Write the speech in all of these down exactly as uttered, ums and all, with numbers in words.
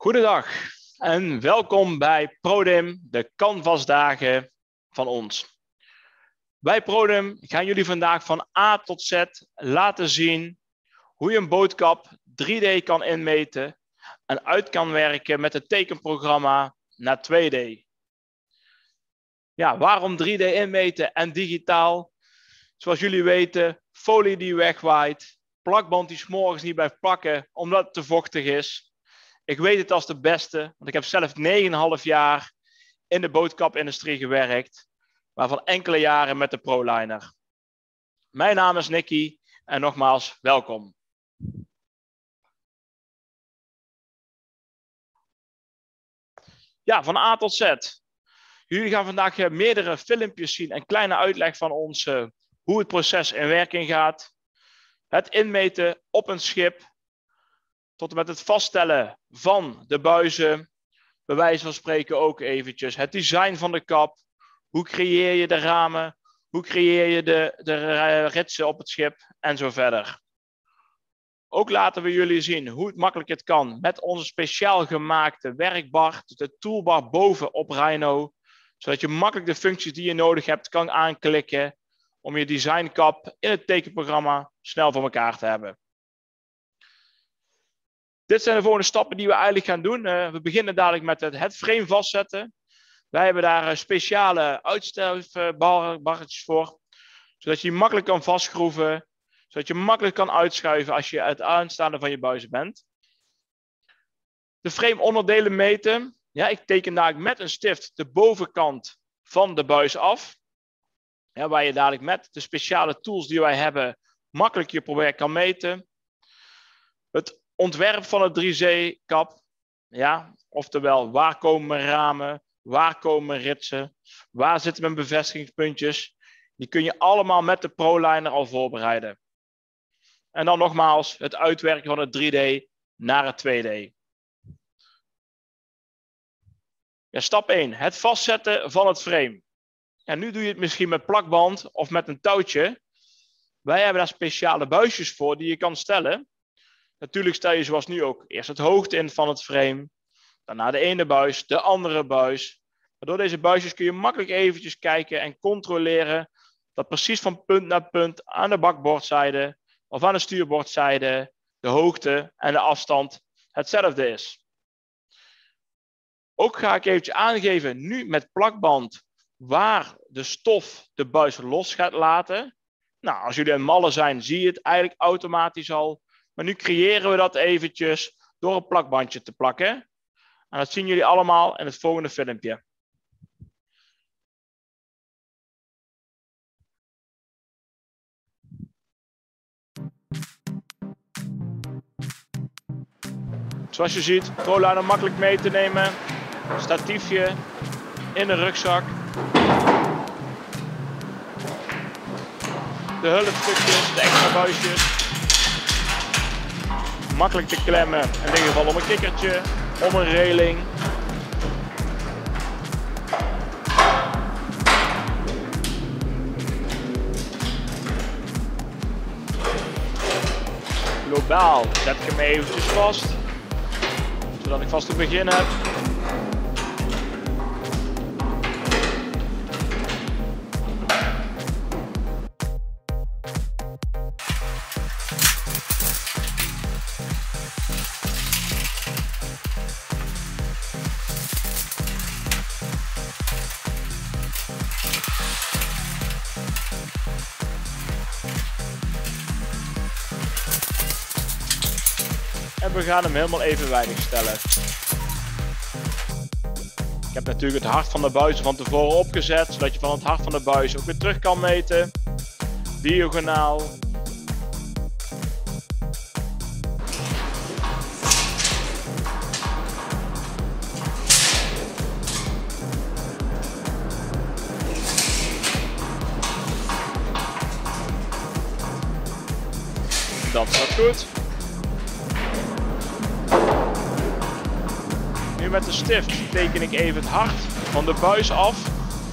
Goedendag en welkom bij ProDim, de Canvasdagen van ons. Bij ProDim gaan jullie vandaag van A tot Z laten zien hoe je een bootkap drie D kan inmeten en uit kan werken met het tekenprogramma naar twee D. Ja, waarom drie D inmeten en digitaal? Zoals jullie weten, folie die wegwaait, plakband die 's morgens niet blijft plakken omdat het te vochtig is. Ik weet het als de beste, want ik heb zelf negen komma vijf jaar in de bootkapindustrie gewerkt, waarvan enkele jaren met de ProLiner. Mijn naam is Nicky en nogmaals welkom. Ja, van A tot Z. Jullie gaan vandaag meerdere filmpjes zien en kleine uitleg van ons uh, hoe het proces in werking gaat. Het inmeten op een schip, tot en met het vaststellen van de buizen. Bij wijze van spreken ook eventjes het design van de kap. Hoe creëer je de ramen? Hoe creëer je de, de ritsen op het schip? En zo verder. Ook laten we jullie zien hoe het makkelijk het kan met onze speciaal gemaakte werkbar, de toolbar boven op Rhino, zodat je makkelijk de functies die je nodig hebt kan aanklikken om je designkap in het tekenprogramma snel voor elkaar te hebben. Dit zijn de volgende stappen die we eigenlijk gaan doen. Uh, we beginnen dadelijk met het, het frame vastzetten. Wij hebben daar uh, speciale uitstuifbarretjes voor, zodat je die makkelijk kan vastschroeven, zodat je makkelijk kan uitschuiven als je het aanstaande van je buizen bent. De frame onderdelen meten. Ja, ik teken dadelijk met een stift de bovenkant van de buis af. Ja, waar je dadelijk met de speciale tools die wij hebben makkelijk je project kan meten. Het ontwerp van het drie C-kap. Ja, oftewel, waar komen mijn ramen? Waar komen mijn ritsen? Waar zitten mijn bevestigingspuntjes? Die kun je allemaal met de ProLiner al voorbereiden. En dan nogmaals het uitwerken van het drie D naar het twee D. Ja, stap één. Het vastzetten van het frame. Ja, nu doe je het misschien met plakband of met een touwtje. Wij hebben daar speciale buisjes voor die je kan stellen. Natuurlijk stel je zoals nu ook eerst het hoogte in van het frame. Daarna de ene buis, de andere buis. Door deze buisjes kun je makkelijk eventjes kijken en controleren dat precies van punt naar punt aan de bakboordzijde of aan de stuurboordzijde de hoogte en de afstand hetzelfde is. Ook ga ik eventjes aangeven nu met plakband waar de stof de buis los gaat laten. Nou, als jullie een malle zijn zie je het eigenlijk automatisch al. Maar nu creëren we dat eventjes door een plakbandje te plakken. En dat zien jullie allemaal in het volgende filmpje. Zoals je ziet, ProLiner makkelijk mee te nemen. Statiefje in de rugzak. De hulpstukjes, de extra buisjes. Makkelijk te klemmen, in dit geval om een kikkertje, om een reling. Globaal zet ik hem eventjes vast, zodat ik vast te begin heb. En we gaan hem helemaal evenwijdig stellen. Ik heb natuurlijk het hart van de buis van tevoren opgezet, zodat je van het hart van de buis ook weer terug kan meten. Diagonaal. Dat staat goed. Nu met de stift teken ik even het hart van de buis af.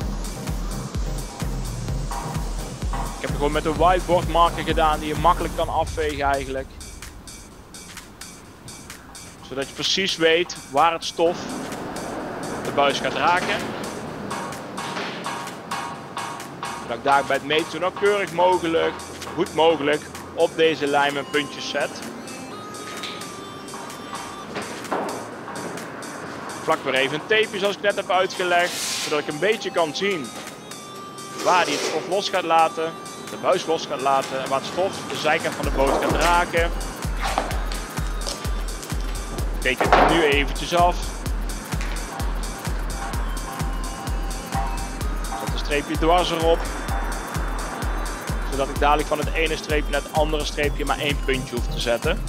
Ik heb het gewoon met een whiteboard marker gedaan die je makkelijk kan afvegen eigenlijk. Zodat je precies weet waar het stof de buis gaat raken. Zodat ik daar bij het meten zo nauwkeurig mogelijk, goed mogelijk, op deze lijn mijn puntjes zet. Plak weer even een tapeje zoals ik net heb uitgelegd. Zodat ik een beetje kan zien waar die het stof los gaat laten. De buis los gaat laten en waar het stof de zijkant van de boot gaat raken. Ik teken het nu eventjes af. Zet een streepje dwars erop. Zodat ik dadelijk van het ene streepje naar het andere streepje maar één puntje hoef te zetten.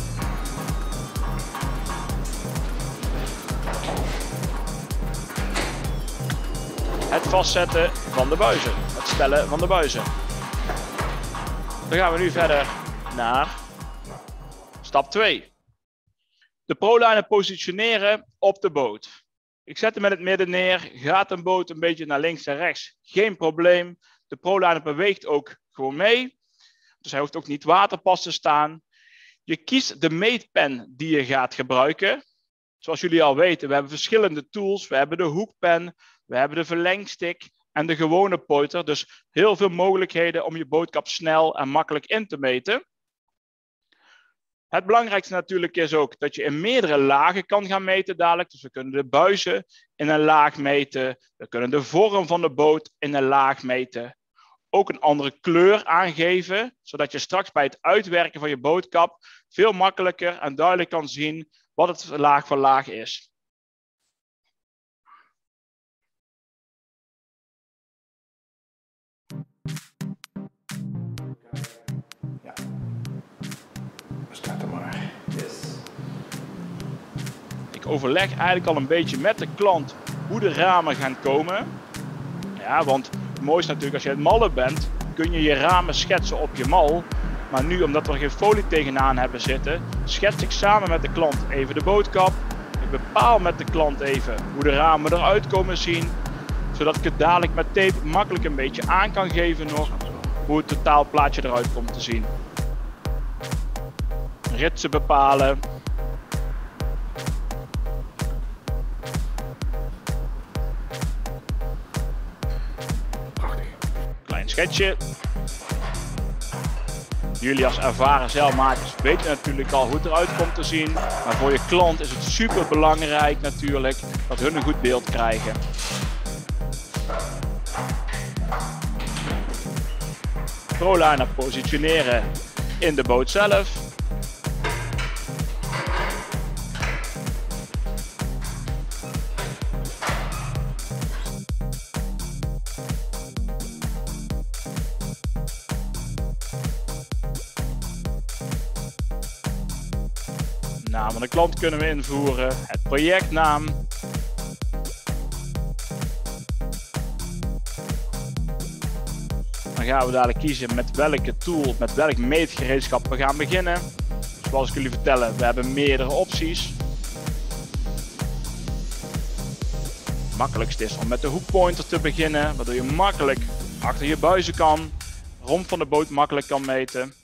Het vastzetten van de buizen. Het stellen van de buizen. Dan gaan we nu verder naar stap twee. De proliner positioneren op de boot. Ik zet hem met het midden neer. Gaat een boot een beetje naar links en rechts? Geen probleem. De proliner beweegt ook gewoon mee. Dus hij hoeft ook niet waterpas te staan. Je kiest de meetpen die je gaat gebruiken. Zoals jullie al weten, we hebben verschillende tools. We hebben de hoekpen, we hebben de verlengstick en de gewone pointer. Dus heel veel mogelijkheden om je bootkap snel en makkelijk in te meten. Het belangrijkste natuurlijk is ook dat je in meerdere lagen kan gaan meten dadelijk. Dus we kunnen de buizen in een laag meten. We kunnen de vorm van de boot in een laag meten. Ook een andere kleur aangeven, zodat je straks bij het uitwerken van je bootkap veel makkelijker en duidelijk kan zien wat het laag voor laag is. Ja, staat er maar. Yes. Ik overleg eigenlijk al een beetje met de klant hoe de ramen gaan komen. Ja, want het mooiste is natuurlijk als je het mallen bent, kun je je ramen schetsen op je mal. Maar nu, omdat we er geen folie tegenaan hebben zitten, schets ik samen met de klant even de bootkap. Ik bepaal met de klant even hoe de ramen eruit komen zien. Zodat ik het dadelijk met tape makkelijk een beetje aan kan geven nog hoe het totaalplaatje eruit komt te zien. Ritsen bepalen. Prachtig. Klein schetsje. Jullie als ervaren zeilmakers weten natuurlijk al hoe het eruit komt te zien. Maar voor je klant is het super belangrijk natuurlijk dat hun een goed beeld krijgen. Proliner positioneren in de boot zelf. Naam van de klant kunnen we invoeren, het projectnaam. Dan gaan we dadelijk kiezen met welke tool, met welk meetgereedschap we gaan beginnen. Zoals ik jullie vertellen, we hebben meerdere opties. Het makkelijkste is om met de hoekpointer te beginnen, waardoor je makkelijk achter je buizen kan, romp van de boot makkelijk kan meten.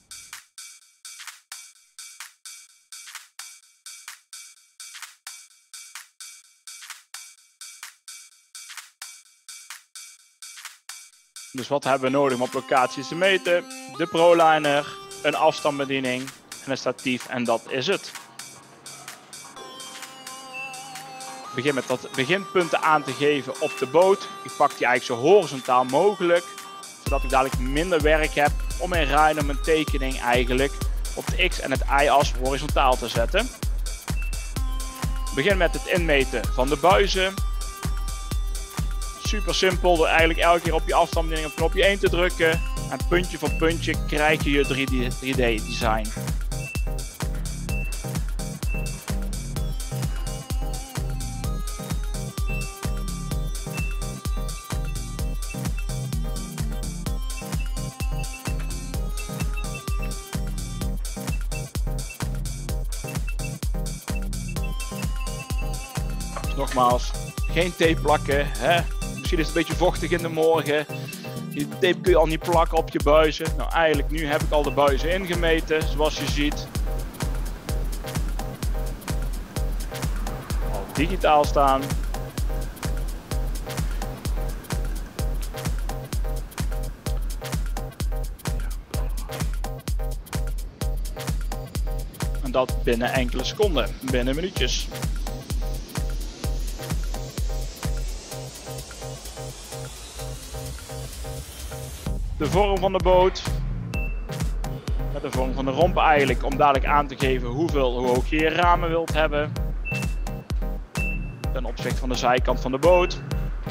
Dus wat hebben we nodig om op locaties te meten? De proliner, een afstandsbediening en een statief en dat is het. Ik begin met dat beginpunten aan te geven op de boot. Ik pak die eigenlijk zo horizontaal mogelijk, zodat ik dadelijk minder werk heb om in Rhino mijn tekening eigenlijk op de x- en het y-as horizontaal te zetten. Ik begin met het inmeten van de buizen. Super simpel door eigenlijk elke keer op je afstandsbediening op knopje één te drukken. En puntje voor puntje krijg je je drie D design. Dus nogmaals, geen tape plakken. Hè? Misschien is het een beetje vochtig in de morgen. Die tape kun je al niet plakken op je buizen. Nou, eigenlijk nu heb ik al de buizen ingemeten, zoals je ziet. digitaal staan. En dat binnen enkele seconden, binnen minuutjes. De vorm van de boot. Met de vorm van de romp eigenlijk, om dadelijk aan te geven hoeveel, hoe hoog je je ramen wilt hebben. Ten opzichte van de zijkant van de boot.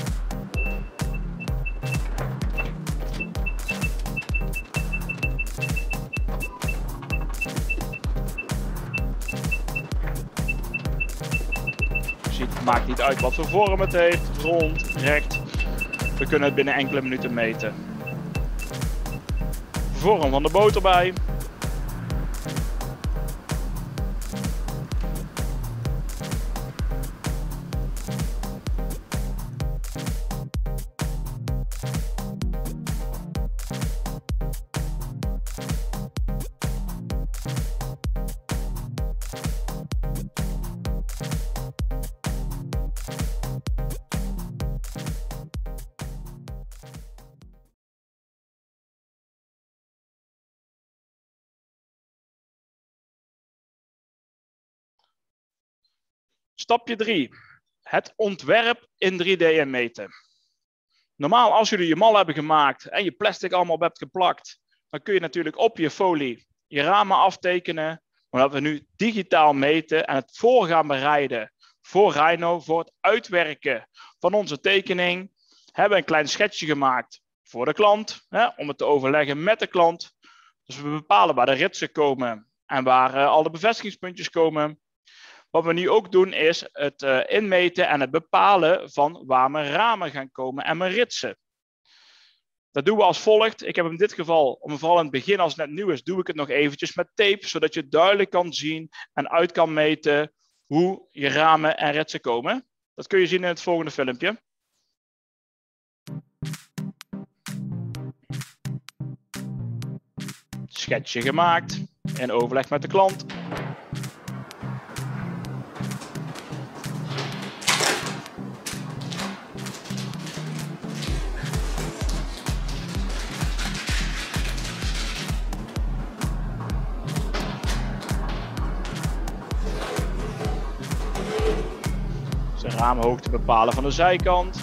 Je ziet, het maakt niet uit wat voor vorm het heeft, rond, recht. We kunnen het binnen enkele minuten meten. Vorm van de boot erbij. Stapje drie. Het ontwerp in drie D en meten. Normaal als jullie je mal hebben gemaakt en je plastic allemaal op hebt geplakt, dan kun je natuurlijk op je folie je ramen aftekenen. Maar dat we nu digitaal meten en het voor gaan bereiden voor Rhino, voor het uitwerken van onze tekening, hebben we een klein schetsje gemaakt voor de klant, hè, om het te overleggen met de klant. Dus we bepalen waar de ritsen komen en waar uh, alle bevestigingspuntjes komen. Wat we nu ook doen is het uh, inmeten en het bepalen van waar mijn ramen gaan komen en mijn ritsen. Dat doen we als volgt. Ik heb in dit geval, om vooral in het begin als het net nieuw is, doe ik het nog eventjes met tape, zodat je duidelijk kan zien en uit kan meten hoe je ramen en ritsen komen. Dat kun je zien in het volgende filmpje. Schetsje gemaakt in overleg met de klant. De raamhoogte bepalen van de zijkant.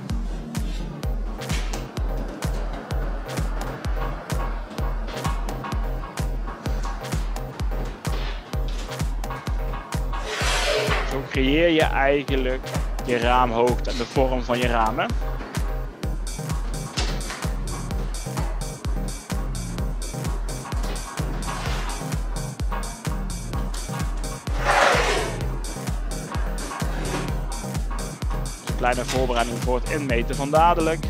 Zo creëer je eigenlijk je raamhoogte en de vorm van je ramen. Kleine voorbereiding voor het inmeten van dadelijk.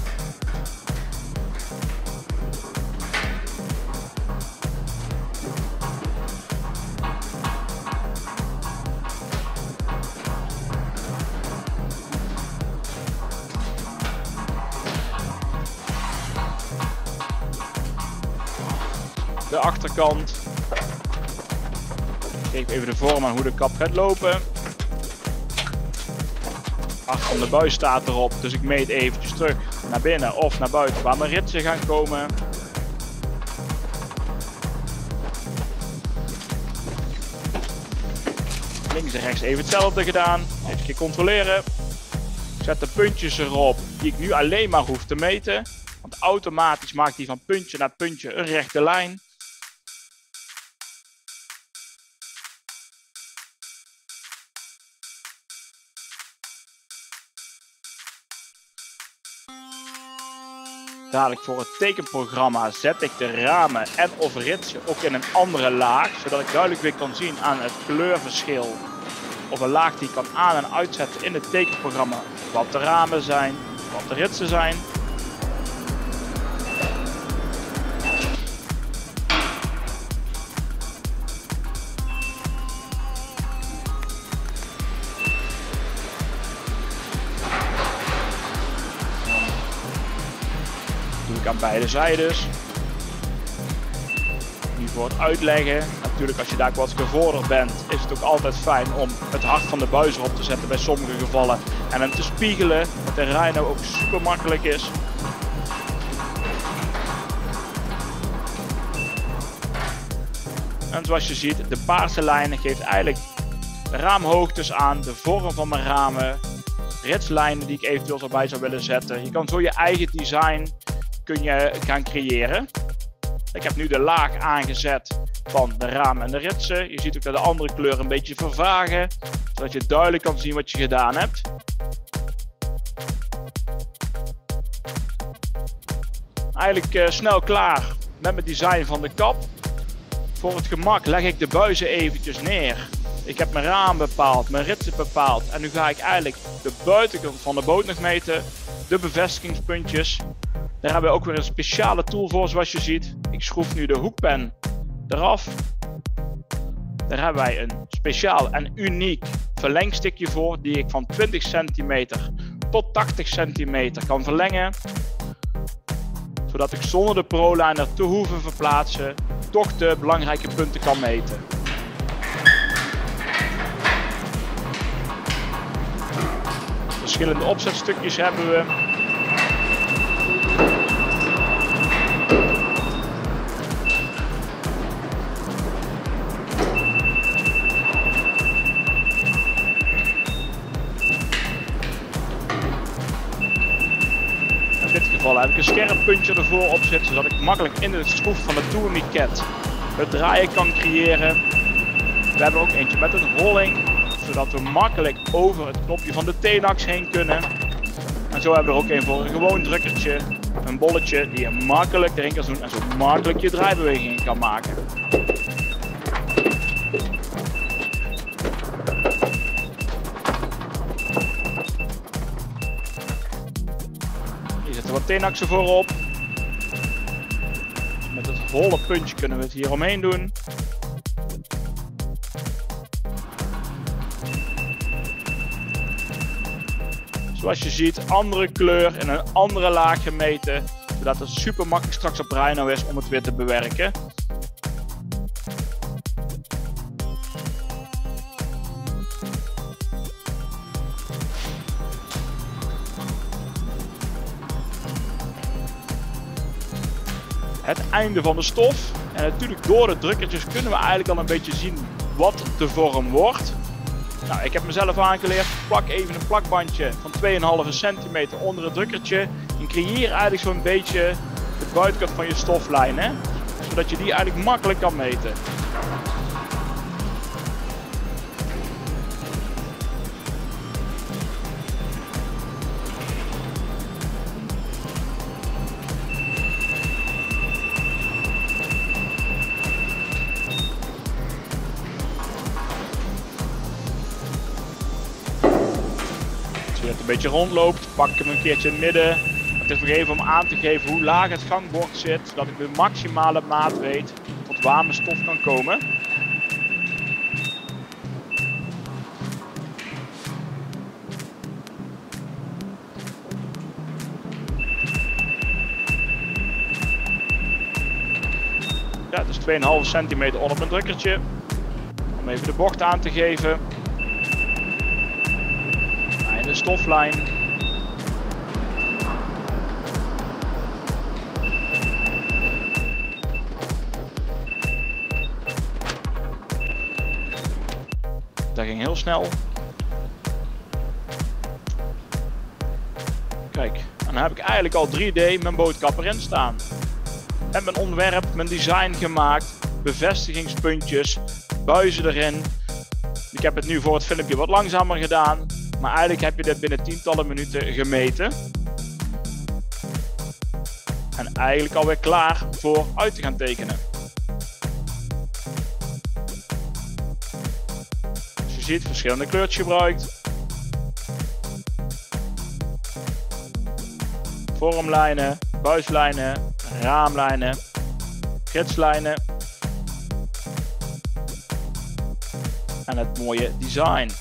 De achterkant. Ik geef even de vorm aan hoe de kap gaat lopen. Achter van de buis staat erop, dus ik meet eventjes terug naar binnen of naar buiten waar mijn ritsen gaan komen. Links en rechts even hetzelfde gedaan. Even een keer controleren. Ik zet de puntjes erop die ik nu alleen maar hoef te meten. Want automatisch maakt hij van puntje naar puntje een rechte lijn. Dadelijk voor het tekenprogramma zet ik de ramen en of ritsen ook in een andere laag, zodat ik duidelijk weer kan zien aan het kleurverschil of een laag die ik kan aan- en uitzetten in het tekenprogramma wat de ramen zijn, wat de ritsen zijn. Aan beide zijdes. Nu voor het uitleggen. Natuurlijk, als je daar wat gevorderd bent, is het ook altijd fijn om het hart van de buis erop te zetten bij sommige gevallen. En hem te spiegelen, wat de Rhino ook super makkelijk is. En zoals je ziet, de paarse lijn geeft eigenlijk de raamhoogtes aan, de vorm van mijn ramen, ritslijnen die ik eventueel erbij zou willen zetten. Je kan zo je eigen design kun je gaan creëren. Ik heb nu de laag aangezet van de ramen en de ritsen. Je ziet ook dat de andere kleuren een beetje vervagen, zodat je duidelijk kan zien wat je gedaan hebt. Eigenlijk uh, snel klaar met mijn design van de kap. Voor het gemak leg ik de buizen eventjes neer. Ik heb mijn raam bepaald, mijn ritsen bepaald. En nu ga ik eigenlijk de buitenkant van de boot nog meten. De bevestigingspuntjes. Daar hebben we ook weer een speciale tool voor, zoals je ziet. Ik schroef nu de hoekpen eraf. Daar hebben wij een speciaal en uniek verlengstikje voor. Die ik van twintig centimeter tot tachtig centimeter kan verlengen. Zodat ik zonder de ProLiner te hoeven verplaatsen toch de belangrijke punten kan meten. Verschillende opzetstukjes hebben we. In dit geval heb ik een scherp puntje ervoor op zitten, zodat ik makkelijk in de schroef van de tourniquet het draaien kan creëren. We hebben ook eentje met een rolling, zodat we makkelijk over het knopje van de Tenax heen kunnen. En zo hebben we er ook een voor een gewoon drukkertje, een bolletje die je makkelijk erin kan doen en zo makkelijk je draaibewegingen kan maken. Hier zitten wat Tenaxen voorop. Met het holle puntje kunnen we het hier omheen doen. Zoals je ziet, andere kleur in een andere laag gemeten, zodat het super makkelijk straks op Rhino is om het weer te bewerken. Het einde van de stof. En natuurlijk door de drukkertjes kunnen we eigenlijk al een beetje zien wat de vorm wordt. Nou, ik heb mezelf aangeleerd, plak even een plakbandje van twee komma vijf centimeter onder het drukkertje. En creëer eigenlijk zo'n beetje de buitenkant van je stoflijn, hè? Zodat je die eigenlijk makkelijk kan meten. Als je het een beetje rondloopt, pak ik hem een keertje in het midden. Het is nog even om aan te geven hoe laag het gangbord zit, zodat ik de maximale maat weet tot waar mijn stof kan komen. Ja, het is twee komma vijf centimeter onder mijn drukkertje. Om even de bocht aan te geven. En de stoflijn. Dat ging heel snel. Kijk, en dan heb ik eigenlijk al drie D mijn boodkap erin staan. En mijn ontwerp, mijn design gemaakt, bevestigingspuntjes, buizen erin. Ik heb het nu voor het filmpje wat langzamer gedaan, maar eigenlijk heb je dit binnen tientallen minuten gemeten. En eigenlijk alweer klaar voor uit te gaan tekenen. Dus je ziet verschillende kleurtjes gebruikt. Vormlijnen, buislijnen, raamlijnen, ritslijnen en het mooie design.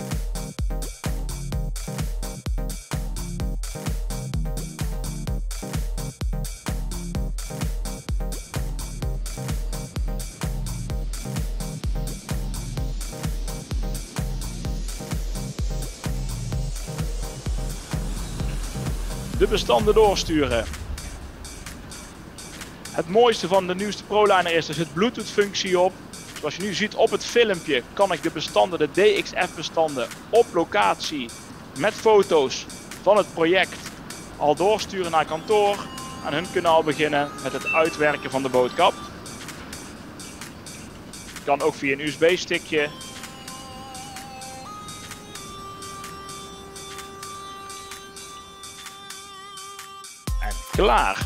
bestanden doorsturen. Het mooiste van de nieuwste ProLiner is, er zit Bluetooth functie op. Zoals je nu ziet op het filmpje kan ik de bestanden, de D X F bestanden op locatie met foto's van het project al doorsturen naar kantoor. En hun kunnen al beginnen met het uitwerken van de boodschap. Kan ook via een U S B-stickje. En klaar.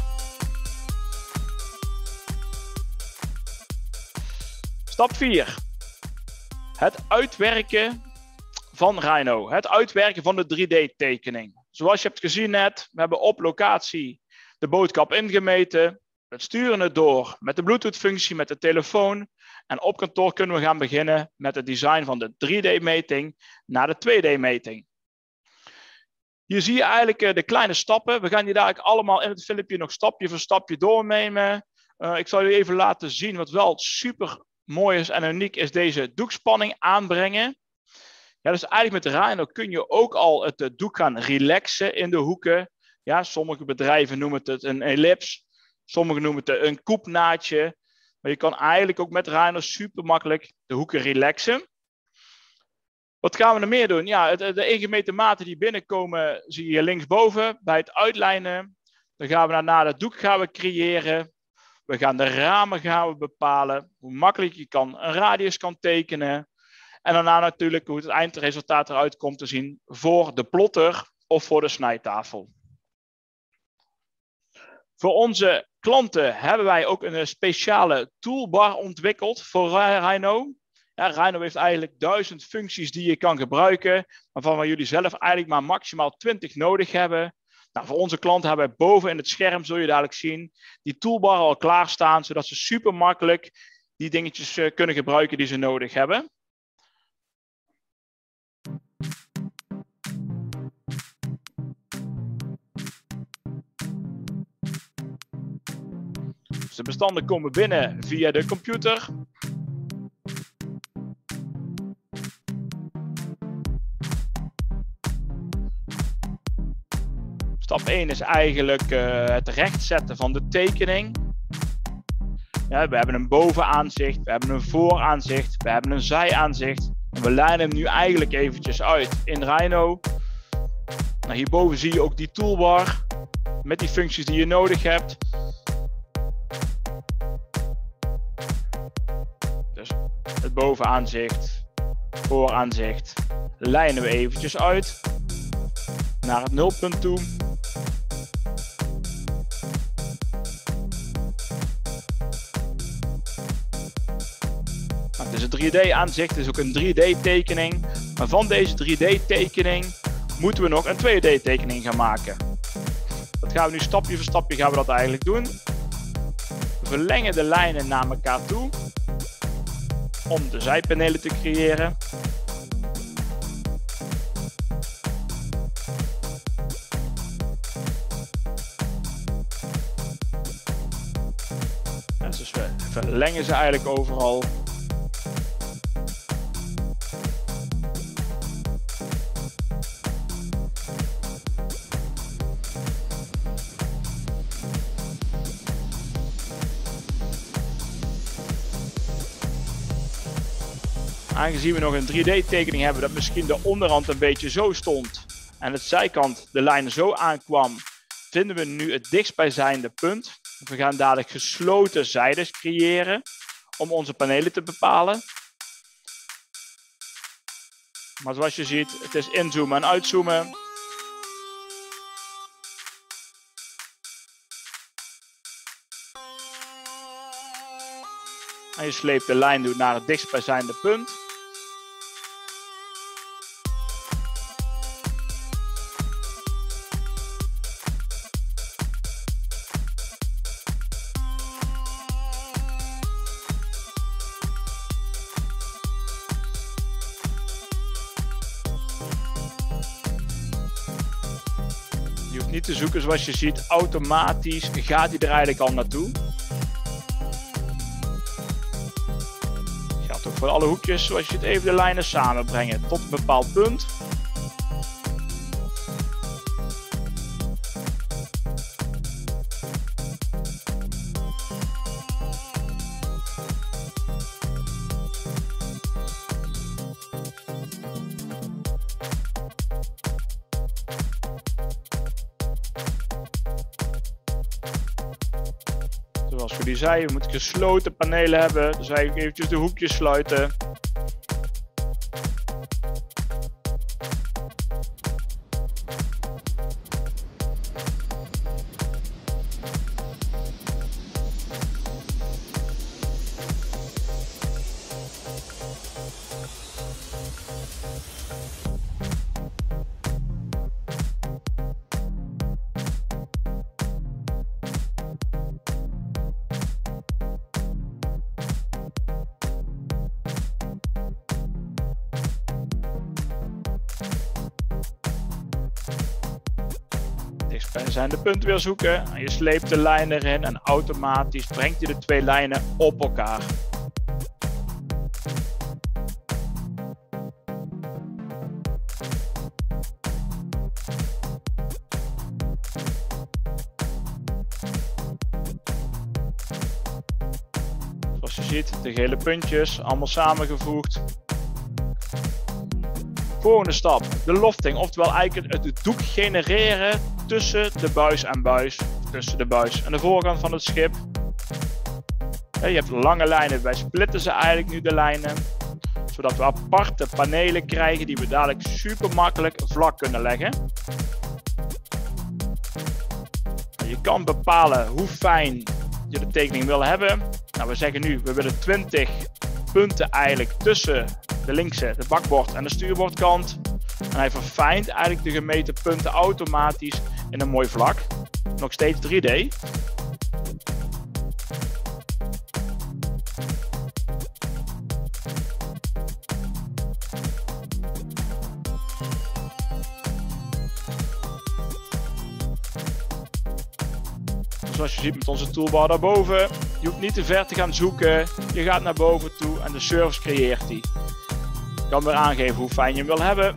Stap vier. Het uitwerken van Rhino. Het uitwerken van de drie D tekening. Zoals je hebt gezien net, we hebben op locatie de boodschap ingemeten. We sturen het door met de Bluetooth functie, met de telefoon. En op kantoor kunnen we gaan beginnen met het design van de drie D meting naar de twee D meting. Hier zie je eigenlijk de kleine stappen. We gaan die dadelijk allemaal in het filmpje nog stapje voor stapje doornemen. Uh, ik zal jullie even laten zien wat wel super mooi is en uniek is, deze doekspanning aanbrengen. Ja, dus eigenlijk met de Rhino kun je ook al het doek gaan relaxen in de hoeken. Ja, sommige bedrijven noemen het een ellips, sommigen noemen het een koepnaadje. Maar je kan eigenlijk ook met Rhino super makkelijk de hoeken relaxen. Wat gaan we er meer doen? Ja, de ingemeten maten die binnenkomen zie je linksboven bij het uitlijnen. Dan gaan we naar het doek gaan we creëren. We gaan de ramen gaan we bepalen. Hoe makkelijk je kan een radius kan tekenen. En daarna natuurlijk hoe het eindresultaat eruit komt te zien voor de plotter of voor de snijtafel. Voor onze klanten hebben wij ook een speciale toolbar ontwikkeld voor Rhino. Ja, Rhino heeft eigenlijk duizend functies die je kan gebruiken, waarvan jullie zelf eigenlijk maar maximaal twintig nodig hebben. Nou, voor onze klanten hebben wij boven in het scherm, zul je dadelijk zien, die toolbar al klaarstaan, zodat ze super makkelijk die dingetjes uh, kunnen gebruiken die ze nodig hebben. Dus de bestanden komen binnen via de computer. Stap één is eigenlijk uh, het rechtzetten van de tekening. Ja, we hebben een bovenaanzicht, we hebben een vooraanzicht, we hebben een zijaanzicht. En we lijnen hem nu eigenlijk eventjes uit in Rhino. Nou, hierboven zie je ook die toolbar met die functies die je nodig hebt. Dus het bovenaanzicht, vooraanzicht, lijnen we eventjes uit naar het nulpunt toe. Nou, het is een drie D aanzicht, het is ook een drie D tekening. Maar van deze drie D tekening moeten we nog een twee D tekening gaan maken. Dat gaan we nu stapje voor stapje gaan we dat eigenlijk doen. We verlengen de lijnen naar elkaar toe om de zijpanelen te creëren. Ja, dus we verlengen ze eigenlijk overal. Aangezien we nog een drie D tekening hebben dat misschien de onderrand een beetje zo stond en het zijkant de lijn zo aankwam, vinden we nu het dichtstbijzijnde punt. We gaan dadelijk gesloten zijdes creëren om onze panelen te bepalen. Maar zoals je ziet, het is inzoomen en uitzoomen. En je sleept de lijn door naar het dichtstbijzijnde punt. Je hoeft niet te zoeken, zoals je ziet, automatisch gaat hij er eigenlijk al naartoe. Gaat ook voor alle hoekjes, zoals je het even de lijnen samenbrengen tot een bepaald punt. Zoals jullie zeiden, we moeten gesloten panelen hebben. Dus eigenlijk eventjes de hoekjes sluiten. Dichtstbij zijn de punten weer zoeken. En je sleept de lijn erin en automatisch brengt je de twee lijnen op elkaar. Zoals je ziet, de gele puntjes allemaal samengevoegd. Volgende stap, de lofting, oftewel eigenlijk het, het doek genereren tussen de buis en buis, tussen de buis en de voorkant van het schip. Je hebt lange lijnen, wij splitten ze eigenlijk nu de lijnen, zodat we aparte panelen krijgen die we dadelijk super makkelijk vlak kunnen leggen. Je kan bepalen hoe fijn je de tekening wil hebben. Nou, we zeggen nu, we willen twintig punten eigenlijk tussen de linkse, de bakbord en de stuurbordkant. En hij verfijnt eigenlijk de gemeten punten automatisch in een mooi vlak. Nog steeds drie D. Zoals je ziet met onze toolbar daarboven. Je hoeft niet te ver te gaan zoeken. Je gaat naar boven toe en de service creëert die. Je kan weer aangeven hoe fijn je hem wil hebben.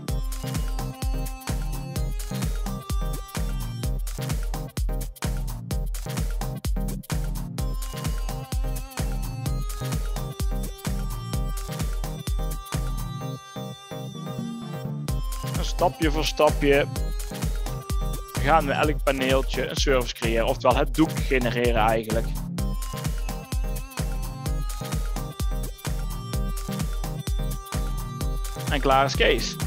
En stapje voor stapje gaan we elk paneeltje een service creëren, oftewel het doek genereren eigenlijk. En klaar is Kees.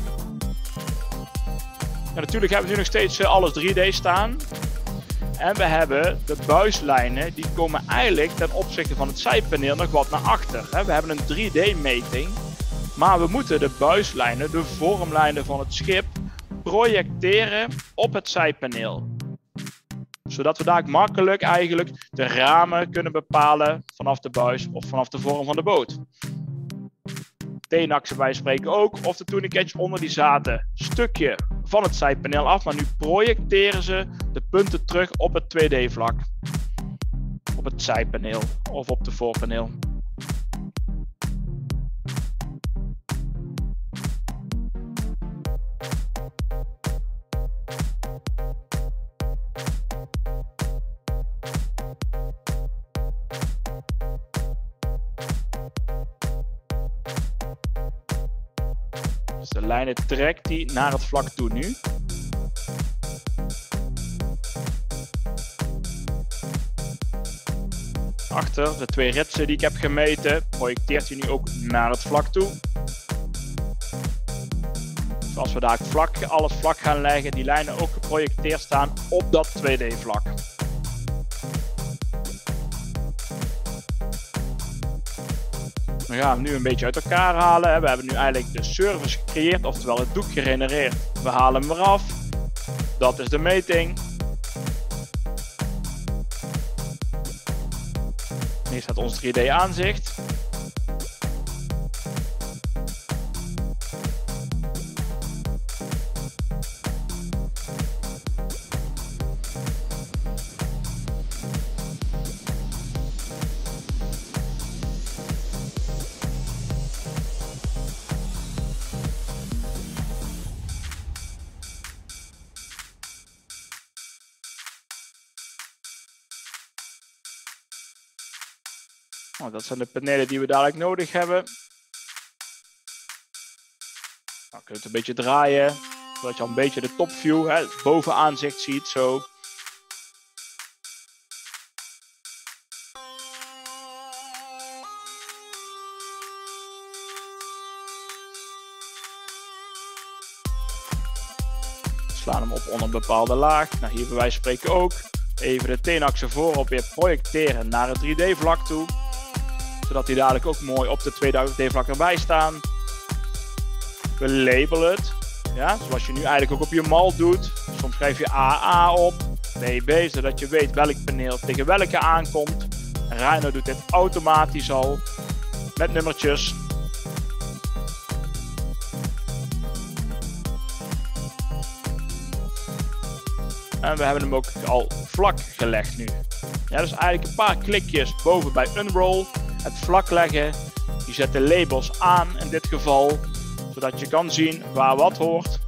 En natuurlijk hebben we nu nog steeds alles drie D staan. En we hebben de buislijnen, die komen eigenlijk ten opzichte van het zijpaneel nog wat naar achter. We hebben een drie D meting, maar we moeten de buislijnen, de vormlijnen van het schip, projecteren op het zijpaneel. Zodat we daar makkelijk eigenlijk de ramen kunnen bepalen vanaf de buis of vanaf de vorm van de boot. Teenaksen wij spreken ook, of de tourniquetjes onder die zaten stukje van het zijpaneel af, maar nu projecteren ze de punten terug op het twee D vlak. Op het zijpaneel of op de voorpaneel. Dus de lijnen trekt die naar het vlak toe nu. Achter de twee ritsen die ik heb gemeten, projecteert hij nu ook naar het vlak toe. Dus als we daar vlak, alles vlak gaan leggen, die lijnen ook geprojecteerd staan op dat twee D vlak. We gaan hem nu een beetje uit elkaar halen. We hebben nu eigenlijk de service gecreëerd, oftewel het doek gegenereerd. We halen hem eraf. Dat is de meting. Hier staat ons drie D aanzicht. Nou, dat zijn de panelen die we dadelijk nodig hebben. Nou, kun je het een beetje draaien, zodat je al een beetje de topview, hè, het bovenaanzicht ziet. Zo. slaan hem op onder een bepaalde laag. Nou, hier bij wijze van spreken ook. Even de teenaksen voorop weer projecteren naar het drie D vlak toe. Zodat die dadelijk ook mooi op de twee D vlak erbij staan. We labelen het. Ja, zoals je nu eigenlijk ook op je mal doet. Soms schrijf je A A op, B B, zodat je weet welk paneel tegen welke aankomt. Rhino doet dit automatisch al met nummertjes. En we hebben hem ook al vlak gelegd nu. Ja, dus eigenlijk een paar klikjes boven bij Unroll. Het vlak leggen. Je zet de labels aan in dit geval. Zodat je kan zien waar wat hoort.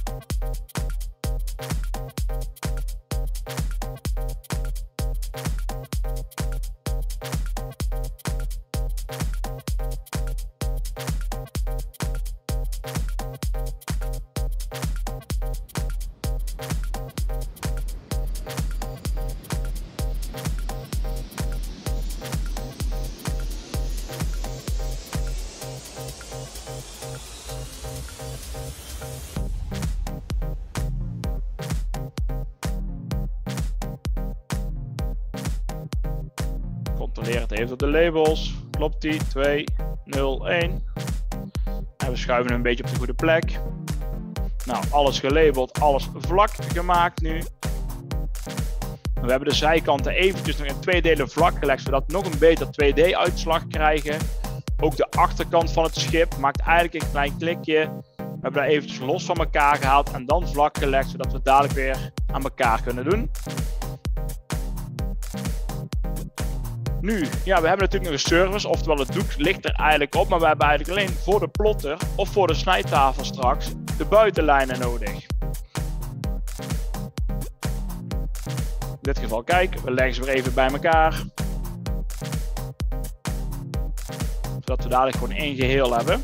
Controleer het even op de labels. Klopt die? twee, nul, één. En we schuiven hem een beetje op de goede plek. Nou, alles gelabeld, alles vlak gemaakt nu. We hebben de zijkanten eventjes nog in twee delen vlak gelegd, zodat we nog een beter twee D uitslag krijgen. Ook de achterkant van het schip maakt eigenlijk een klein klikje. We hebben daar eventjes los van elkaar gehaald en dan vlak gelegd, zodat we het dadelijk weer aan elkaar kunnen doen. Nu, ja, we hebben natuurlijk nog een service, oftewel het doek ligt er eigenlijk op, maar we hebben eigenlijk alleen voor de plotter of voor de snijtafel straks de buitenlijnen nodig. In dit geval, kijk, we leggen ze weer even bij elkaar. Zodat we dadelijk gewoon één geheel hebben.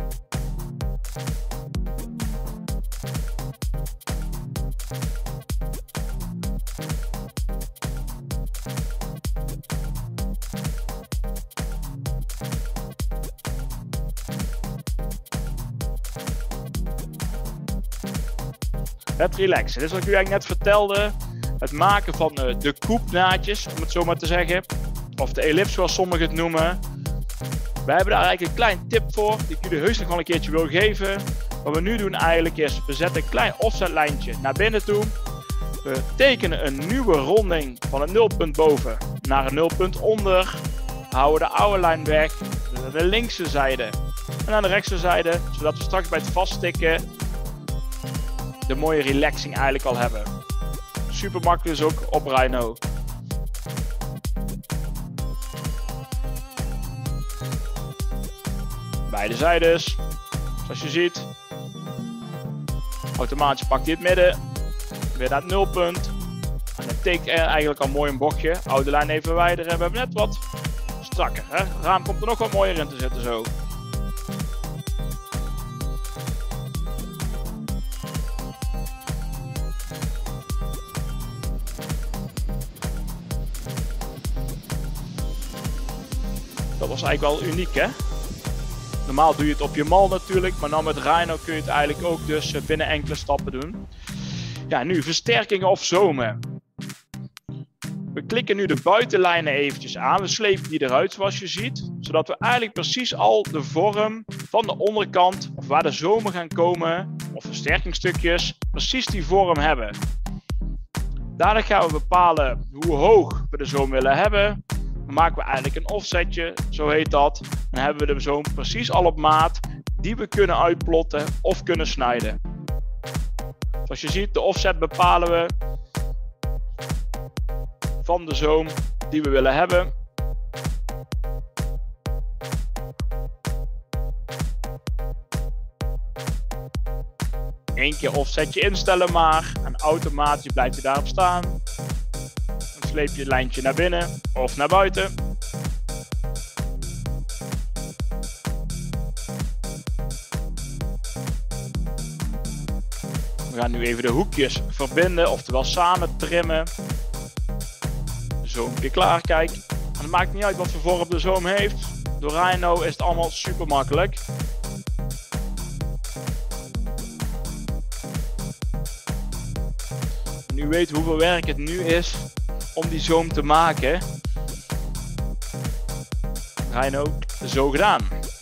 Het relaxen, dit is wat ik u eigenlijk net vertelde. Het maken van uh, de koepnaadjes, om het zo maar te zeggen. Of de ellipse zoals sommigen het noemen. Wij hebben daar eigenlijk een klein tip voor, die ik jullie heus nog wel een keertje wil geven. Wat we nu doen eigenlijk is, we zetten een klein offsetlijntje naar binnen toe. We tekenen een nieuwe ronding van het nulpunt boven naar een nulpunt onder. Houden de oude lijn weg, de linkse zijde en aan de rechtse zijde. Zodat we straks bij het vaststikken de mooie relaxing eigenlijk al hebben. Super makkelijk dus ook op Rhino. Beide zijdes, zoals je ziet. Automatisch pakt hij het midden. Weer naar het nulpunt. En dan tekent eigenlijk al mooi een bochtje. Oude lijn even verwijderen. We hebben net wat strakker. Hè? Het raam komt er nog wat mooier in te zitten zo. Dat was eigenlijk wel uniek, hè? Normaal doe je het op je mal natuurlijk, maar dan met Rhino kun je het eigenlijk ook dus binnen enkele stappen doen. Ja, nu versterkingen of zomen. We klikken nu de buitenlijnen eventjes aan. We slepen die eruit zoals je ziet. Zodat we eigenlijk precies al de vorm van de onderkant, of waar de zomen gaan komen, of versterkingsstukjes, precies die vorm hebben. Daarna gaan we bepalen hoe hoog we de zoom willen hebben. Dan maken we eigenlijk een offsetje, zo heet dat. Dan hebben we de zoom precies al op maat die we kunnen uitplotten of kunnen snijden. Zoals je ziet, de offset bepalen we van de zoom die we willen hebben. Eén keer offsetje instellen maar en automatisch blijft je daarop staan. Dan sleep je het lijntje naar binnen of naar buiten. We gaan nu even de hoekjes verbinden, oftewel samen trimmen. De zoom weer klaar, kijk. En het maakt niet uit wat voor vorm de zoom heeft. Door Rhino is het allemaal super makkelijk. u weet hoeveel werk het nu is om die zoom te maken. Rhino, zo gedaan.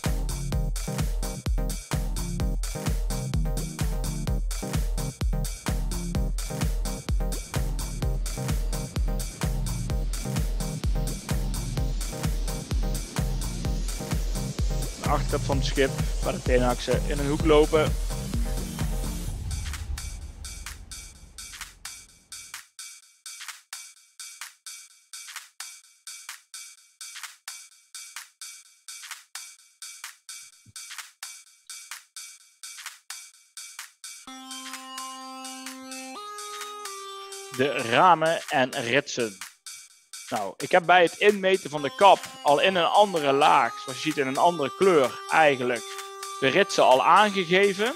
De achterkant van het schip, waar de teenaksen in een hoek lopen. De ramen en ritsen. Nou, ik heb bij het inmeten van de kap al in een andere laag, zoals je ziet in een andere kleur eigenlijk, de ritsen al aangegeven.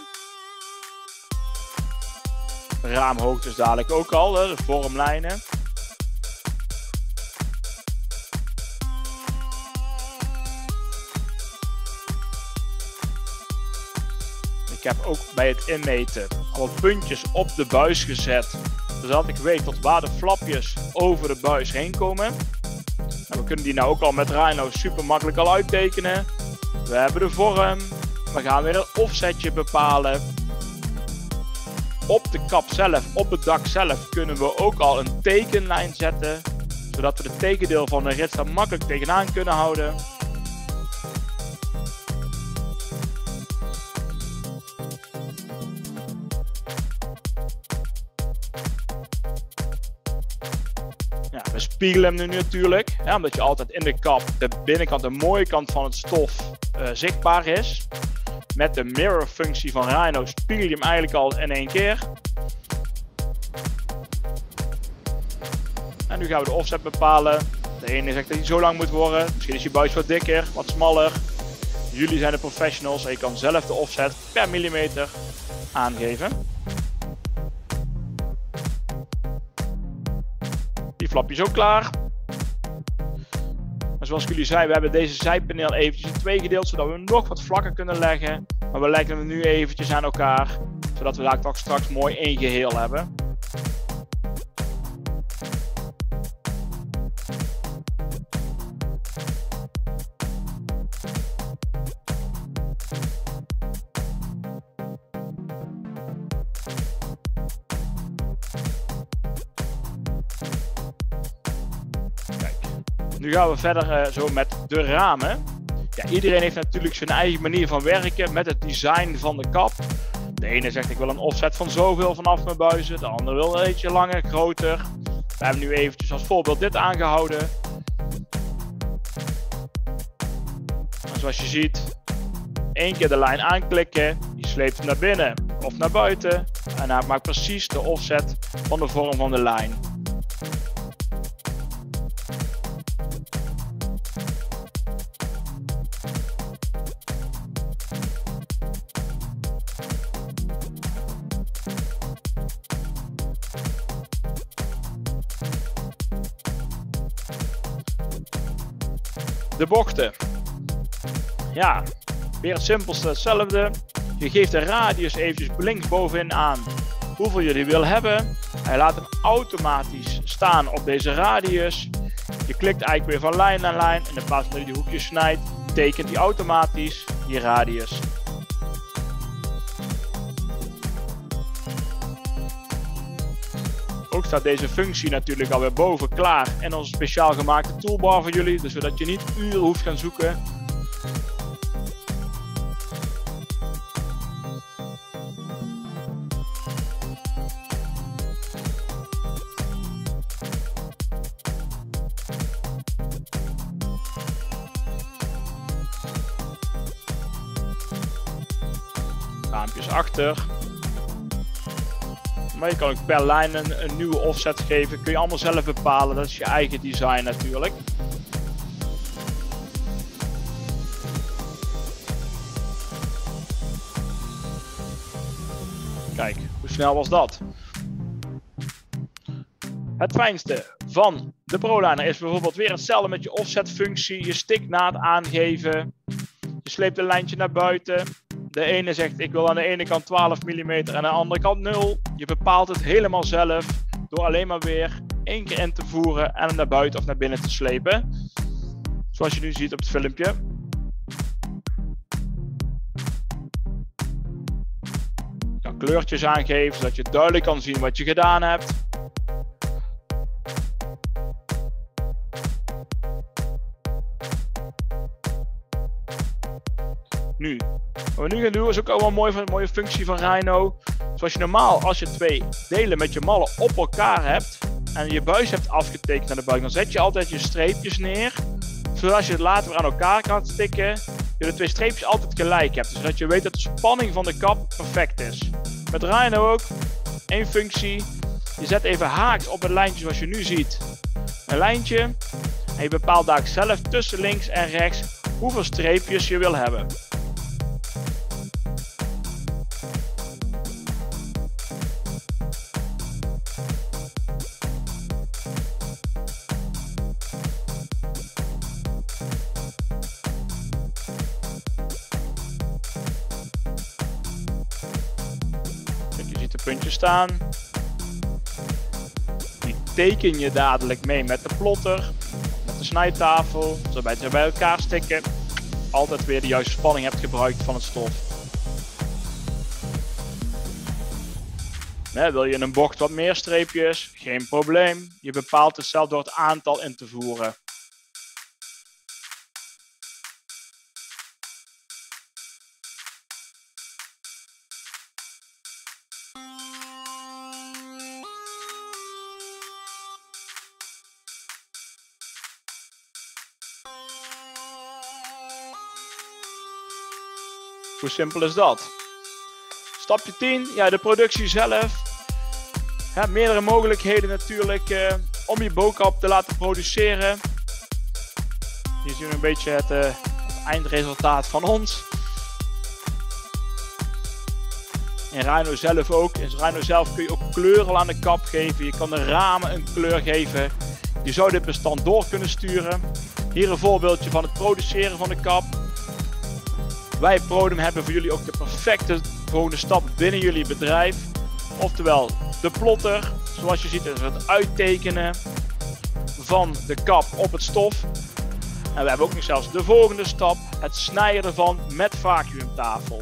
De raamhoogtes dadelijk ook al, de vormlijnen. Ik heb ook bij het inmeten al puntjes op de buis gezet, zodat ik weet tot waar de flapjes over de buis heen komen. En we kunnen die nou ook al met Rhino super makkelijk al uittekenen. We hebben de vorm. We gaan weer een offsetje bepalen. Op de kap zelf, op het dak zelf, kunnen we ook al een tekenlijn zetten. Zodat we het tekendeel van de rits er makkelijk tegenaan kunnen houden. Ja, we spiegelen hem nu natuurlijk, ja, omdat je altijd in de kap de binnenkant, de mooie kant van het stof uh, zichtbaar is. Met de mirror functie van Rhino spiegel je hem eigenlijk al in één keer. En nu gaan we de offset bepalen. De ene zegt dat hij zo lang moet worden, misschien is je buis wat dikker, wat smaller. Jullie zijn de professionals en je kan zelf de offset per millimeter aangeven. Die flapje is ook klaar. En zoals ik jullie zei, we hebben deze zijpaneel eventjes in twee gedeeld, zodat we hem nog wat vlakker kunnen leggen. Maar we leggen hem nu eventjes aan elkaar, zodat we daar toch straks mooi één geheel hebben. Nu gaan we verder uh, zo met de ramen. Ja, iedereen heeft natuurlijk zijn eigen manier van werken met het design van de kap. De ene zegt ik wil een offset van zoveel vanaf mijn buizen. De andere wil een beetje langer, groter. We hebben nu eventjes als voorbeeld dit aangehouden. En zoals je ziet, één keer de lijn aanklikken. Die sleept hem naar binnen of naar buiten. En hij maakt precies de offset van de vorm van de lijn. De bochten. Ja, weer het simpelste hetzelfde. Je geeft de radius eventjes links bovenin aan hoeveel je die wil hebben. Hij laat hem automatisch staan op deze radius. Je klikt eigenlijk weer van lijn naar lijn en in plaats van dat je die hoekjes snijdt, tekent hij automatisch die radius. Ook staat deze functie natuurlijk alweer boven klaar in onze speciaal gemaakte toolbar voor jullie, dus zodat je niet uren hoeft gaan zoeken. Raampjes achter. Maar je kan ook per lijn een, een nieuwe offset geven. Kun je allemaal zelf bepalen. Dat is je eigen design natuurlijk. Kijk, hoe snel was dat? Het fijnste van de ProLiner is bijvoorbeeld weer hetzelfde met je offset functie. Je stiknaad aangeven. Je sleept een lijntje naar buiten. De ene zegt ik wil aan de ene kant twaalf millimeter en aan de andere kant nul. Je bepaalt het helemaal zelf door alleen maar weer één keer in te voeren en hem naar buiten of naar binnen te slepen. Zoals je nu ziet op het filmpje. Je kan kleurtjes aangeven, zodat je duidelijk kan zien wat je gedaan hebt. Nu, wat we nu gaan doen is ook allemaal mooi van een mooie functie van Rhino. Zoals je normaal, als je twee delen met je mallen op elkaar hebt en je buis hebt afgetekend aan de buik, dan zet je altijd je streepjes neer. Zodat als je het later weer aan elkaar kan stikken, je de twee streepjes altijd gelijk hebt. Zodat je weet dat de spanning van de kap perfect is. Met Rhino ook, één functie. Je zet even haaks op het lijntje zoals je nu ziet. Een lijntje. En je bepaalt daar zelf tussen links en rechts hoeveel streepjes je wil hebben. Je ziet de puntjes staan. Die teken je dadelijk mee met de plotter, met de snijtafel, zodat ze bij elkaar stikken. Altijd weer de juiste spanning hebt gebruikt van het stof. Nee, wil je in een bocht wat meer streepjes? Geen probleem. Je bepaalt het zelf door het aantal in te voeren. Hoe simpel is dat? Stapje tien, ja, de productie zelf. Ja, meerdere mogelijkheden natuurlijk uh, om je bookap te laten produceren. Hier zien we een beetje het, uh, het eindresultaat van ons. In Rhino zelf ook. In Rhino zelf kun je ook kleuren al aan de kap geven. Je kan de ramen een kleur geven. Je zou dit bestand door kunnen sturen. Hier een voorbeeldje van het produceren van de kap. Wij Produm hebben voor jullie ook de perfecte volgende stap binnen jullie bedrijf. Oftewel de plotter. Zoals je ziet is het uittekenen van de kap op het stof. En we hebben ook nog zelfs de volgende stap. Het snijden ervan met vacuümtafel.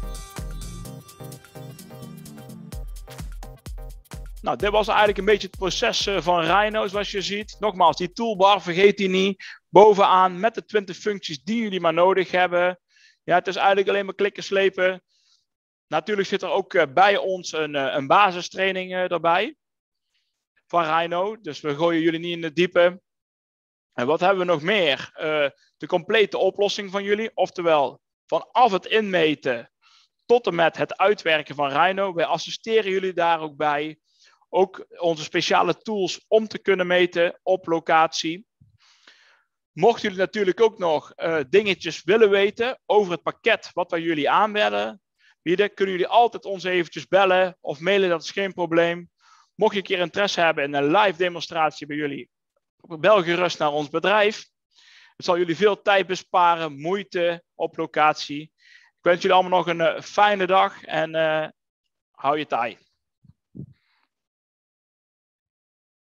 Nou, dit was eigenlijk een beetje het proces van Rhino zoals je ziet. Nogmaals, die toolbar, vergeet die niet. Bovenaan met de twintig functies die jullie maar nodig hebben. Ja, het is eigenlijk alleen maar klikken, slepen. Natuurlijk zit er ook bij ons een, een basistraining erbij. Van Rhino. Dus we gooien jullie niet in het diepe. En wat hebben we nog meer? Uh, de complete oplossing van jullie. Oftewel, vanaf het inmeten tot en met het uitwerken van Rhino. Wij assisteren jullie daar ook bij. Ook onze speciale tools om te kunnen meten op locatie. Mochten jullie natuurlijk ook nog uh, dingetjes willen weten over het pakket wat wij jullie aanbieden, bieden, kunnen jullie altijd ons eventjes bellen of mailen, dat is geen probleem. Mocht je een keer interesse hebben in een live demonstratie bij jullie, bel gerust naar ons bedrijf. Het zal jullie veel tijd besparen, moeite op locatie. Ik wens jullie allemaal nog een uh, fijne dag en uh, hou je taai.